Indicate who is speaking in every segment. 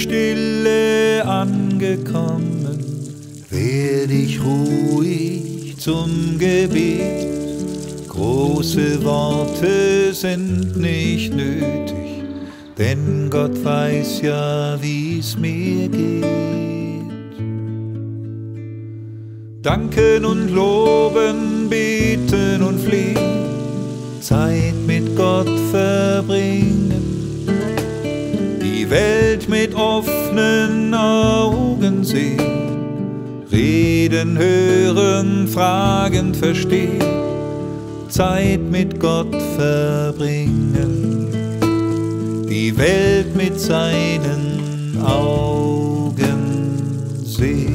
Speaker 1: Stille angekommen, werde ich ruhig zum Gebet. Große Worte sind nicht nötig, denn Gott weiß ja, wie's mir geht. Danken und loben, beten und flehen, Zeit mit Gott verbringen, die Welt mit offenen Augen sehen, reden, hören, fragen, verstehen, Zeit mit Gott verbringen, die Welt mit seinen Augen sehen.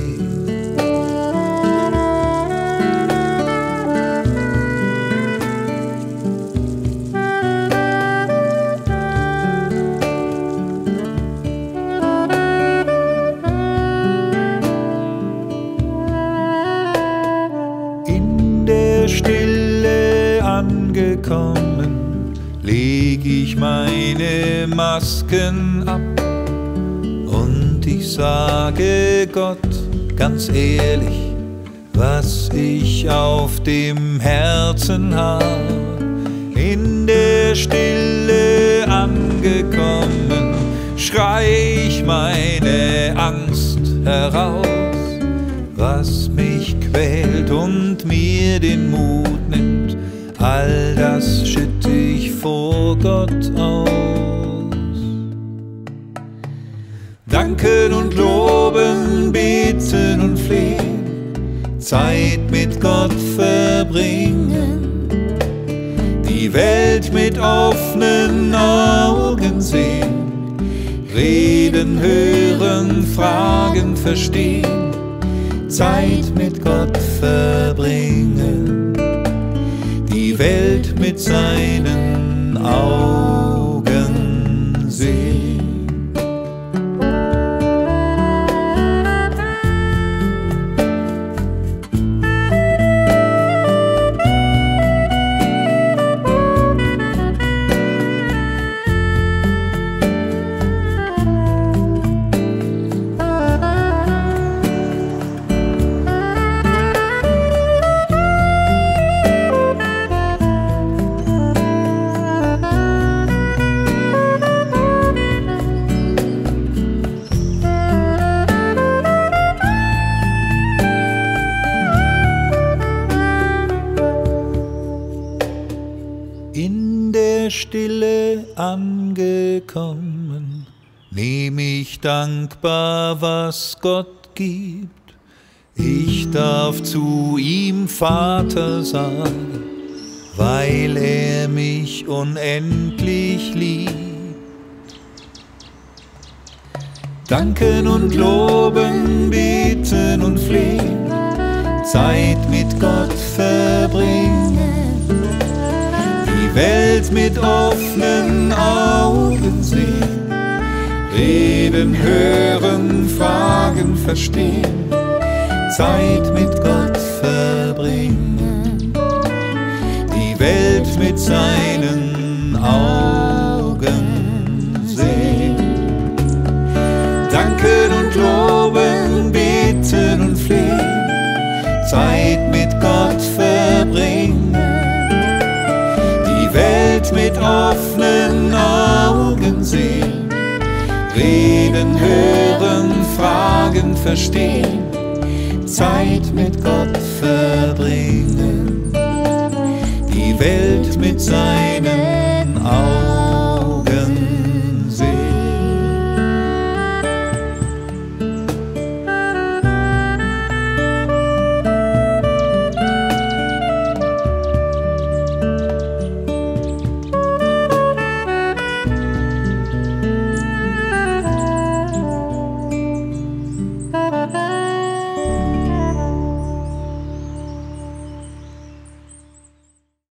Speaker 1: Stille angekommen, leg ich meine Masken ab und ich sage Gott ganz ehrlich, was ich auf dem Herzen hab. In der Stille angekommen, schrei ich meine Angst heraus, was mich quält und mir den Mut nimmt, all das schütte ich vor Gott aus. Danken und loben, beten und flehen, Zeit mit Gott verbringen, die Welt mit offenen Augen sehen, reden, hören, fragen, verstehen, Zeit mit Gott verbringen, die Welt mit seinen Augen sehen. In der Stille angekommen, nehm ich dankbar, was Gott gibt. Ich darf zu ihm Vater sagen, weil er mich unendlich liebt. Danken und loben, beten und flehen, Zeit mit Gott verbringen, die Welt mit offenen Augen sehen, reden, hören, fragen, verstehen, Zeit mit Gott verbringen, die Welt mit seinen Augen sehen. Danken und loben, beten und flehen, Zeit mit Gott verbringen, die Welt mit offenen Augen sehen, reden, hören, fragen, verstehen, Zeit mit Gott verbringen, die Welt mit seinen Augen